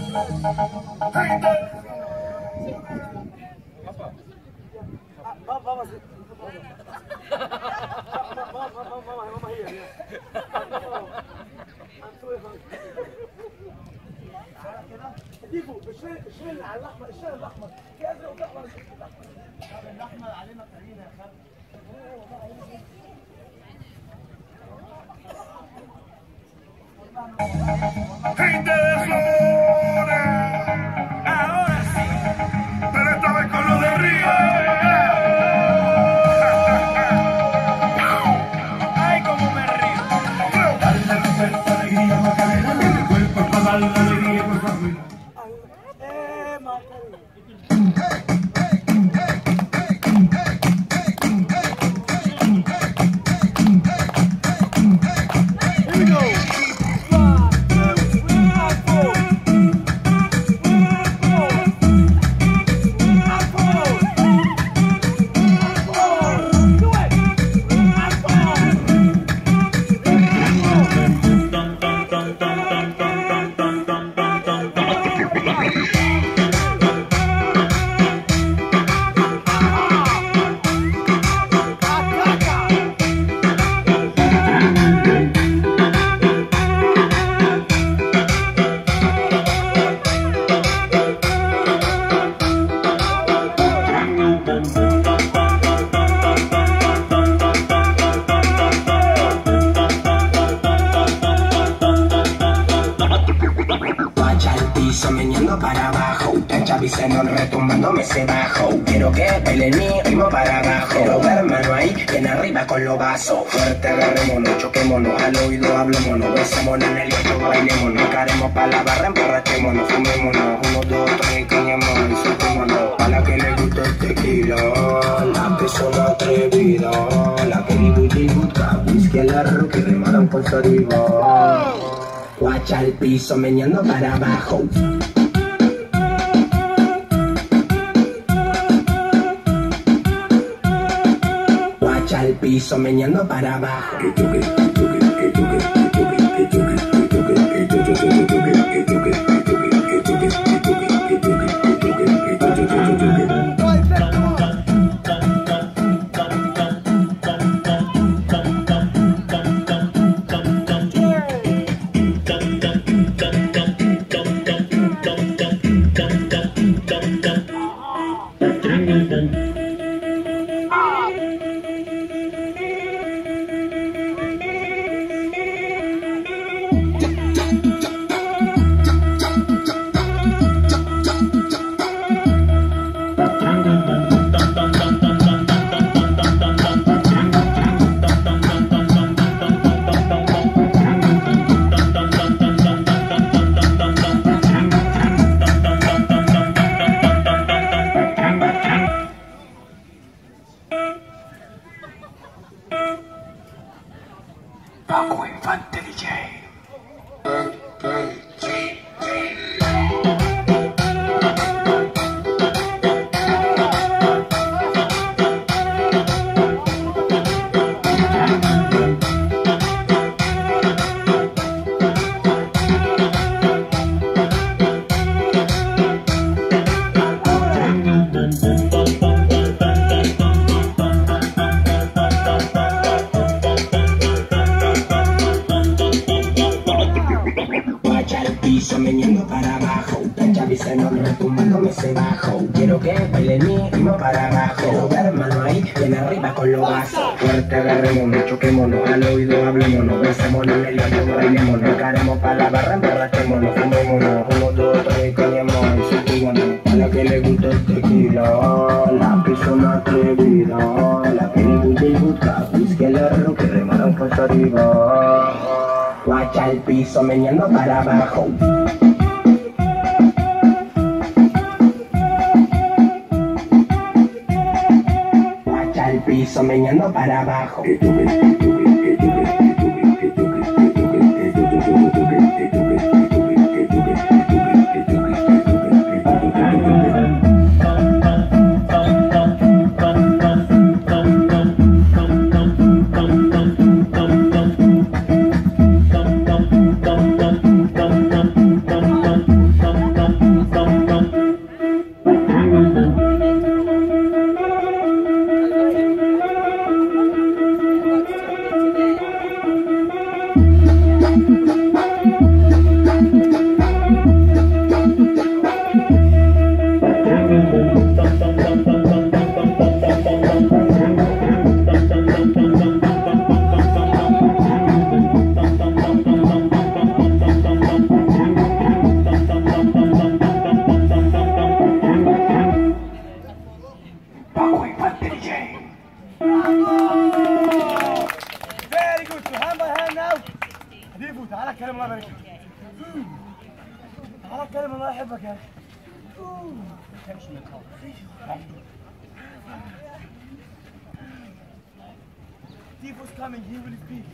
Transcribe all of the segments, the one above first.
ديفو الشيء اللي على الاحمر، الشيء الاحمر في ازرق وفي احمر. الاحمر علينا قليل يا خالد. Gente de Flores, ahora sí, pero esta vez con los de Río. Ay, como me río. Dale cuerpo, alegría, Macarena, el cuerpo para darle alegría, por favor. Meneando para abajo, chaviseno retumbándome ese bajo. Quiero que baile mi ritmo para abajo. Quiero ver mano ahí, bien arriba con los vasos. Fuerte agarrémonos, choquémonos, al oído hablémonos. Besémonos en el lecho, bailémonos. Encaremos pa' la barra, emborrachémonos. Fumémonos, 1, 2, 3, cañamos y soltémonos. A la que le gusta el tequila, la persona atrevida, la que le gusta whisky a la roca y remaran por arriba. Guacha al piso, meneando para abajo. Guacha al piso, meneando para abajo. Paco Infante DJ. Meneando para abajo, chaviseno retumbándome ese bajo. Quiero que baile mi ritmo para abajo. Quiero ver mano ahí, bien arriba con los vasos. Fuerte agarrémonos, choquémonos, al oído hablémonos. Besémonos en el lecho, bailémonos. Encaremos pa' la barra, emborrachémonos. Fumémonos, 1, 2, 3, cañamos y soltémonos. A la que le gusta el tequila, la persona atrevida, la que le gusta whisky a la roca y remaran por arriba. Guacha al piso, meneando para abajo. Guacha al piso, meneando para abajo. Very good. So hand by hand now. حبيبي تعالى اتكلم الله يبارك لك. تعالى اتكلم الله يحبك يا اخي. Tifo's coming, he will speak.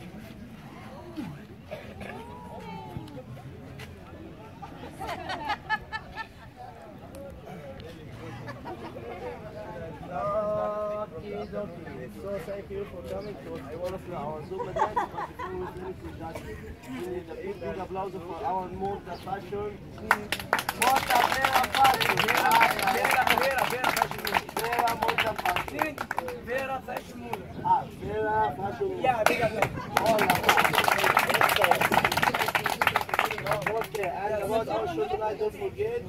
Okay. So thank you for coming to one of our Zumba dance. But before we finish with that, we need a big applause for our move, the fashion. What a Vera fashion! Vera moda fashion. Vera fashion mode. Ah, Vera fashion. Yeah, big applause. Okay, and about our show tonight, don't forget.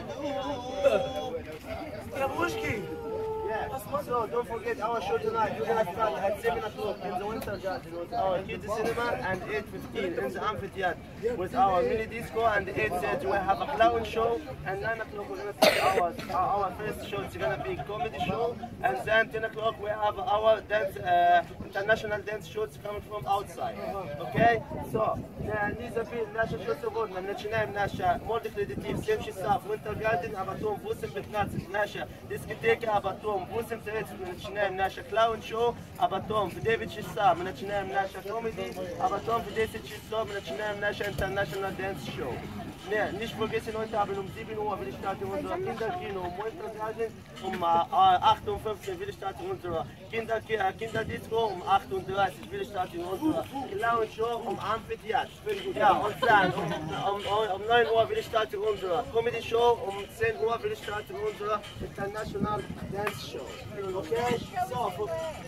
Yeah, so don't forget our show tonight. We're gonna start at 7 o'clock in the Winter Garden with our kids cinema and 8:15 in the amphitheater with our mini disco, and 8:30 we have a clown show, and 9 o'clock we're gonna start our first show. It's gonna be comedy show, and then 10 o'clock we have our dance international dance shows coming from outside. Okay? So نيزابيل ناشا شو سوبرنا من الشنايم ناشا مولد كريديتيف سيمشي صاف وينتر جاردن اباتوم بوسم بتناتس ناشا ديسكتيكا اباتوم بوسم ثلاث من الشنايم ناشا كلاون شو اباتوم في ديفيد شيسا من الشنايم ناشا كوميدي اباتوم في ديفيد شيسا من الشنايم ناشا انترناشونال دانس شو. Nicht vergessen, heute Abend um 7 Uhr will ich starten unser Kinderkino um Wintergarten, um 8:15 will ich starten unser Kinderdisco, um 8:30 will ich starten unser Clown Show um Amphitheater. Ja, und dann um 9 Uhr will ich starten unser Comedy Show, um 10 Uhr will ich starten unser International Dance Show. Okay? So,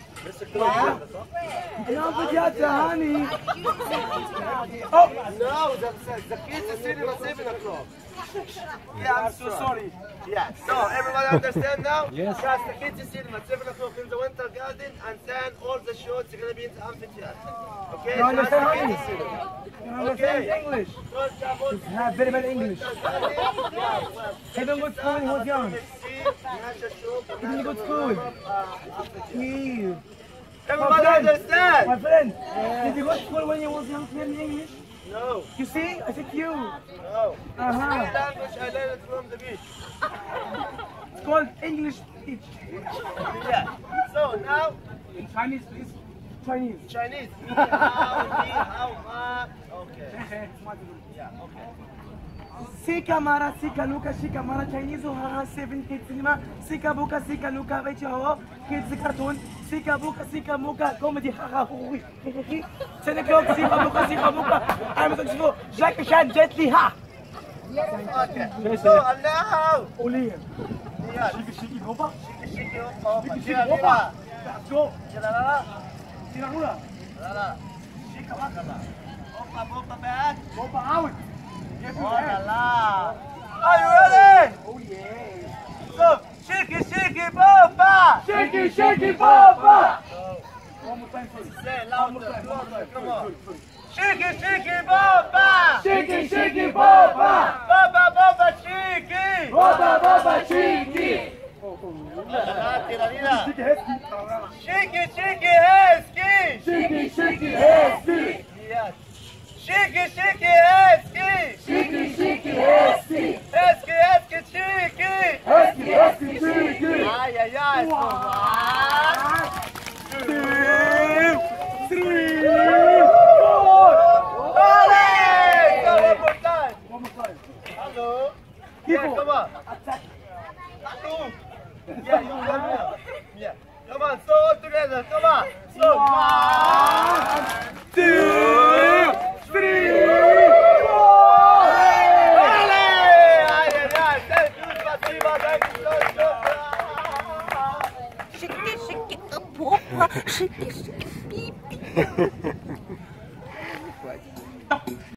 الأمفيتياتر هاني. Oh no, the kids are sitting at 7 o'clock. Yeah, I'm so sorry. Yeah, so everyone understand now? Yes. Yes, the kids are sitting at 7 o'clock in the Winter Garden, and then all the shows are going to be in the amphitheater. Okay? You understand That's the kids English? cinema. You understand English? You have very bad English. He didn't go to school when he was young. He didn't go to school. Steve. Everybody understand? My friend, did you go to school when you was young learning English? No. You see? I said you. No. Uh-huh. My language, I learned it from the beach. It's called English speech. Yeah. So now, In Chinese, please. Chinese. Chinese. Ni hao, ma. Okay. Yeah, okay. Sika mara, sika luka, sika mara, Chinese haha 7 kids cinema, sika buka, sika luka, vechi ho, kids cartoon, sika buka, sika muka, comedy haha hui, 10 o'clock, sika buka, I'm going to Jackie Chan, Jet Li ha. Okay. So now, Olivier. yeah. Shiki hopa. Shiki opa. Shiki hopa. Let's go. La Sina hula. la. Shika wakala. Opa back. Hopa out. Yes, Oh la la. Are you ready? Oh yeah. So, shiki boba. Shiki Papa. One more time, please. Say louder. Come on. Shiki boba. Shiki Papa. Boba shiki. Baba Chiki. Tira vida. Shiki Hesky. Shiki hesky. Shiki Hesky. Yes. Shiki hesky. Shiki Hesky. Hesky chiki. Hesky Chiki. Ay, ay, ay. 1, 2, 3, 4. Ole! So one more time. One more time. Hello. People. Yeah, come on. Attack. Yeah, you come here. Yeah. Come on, so all together. Come on. So 1, 2, 3, 4. Ole! Ay, ay, ay. Thank you, Spasiba. Thank you so much. Shiki, shiki, a poopa, shiki, shiki, beep, beep.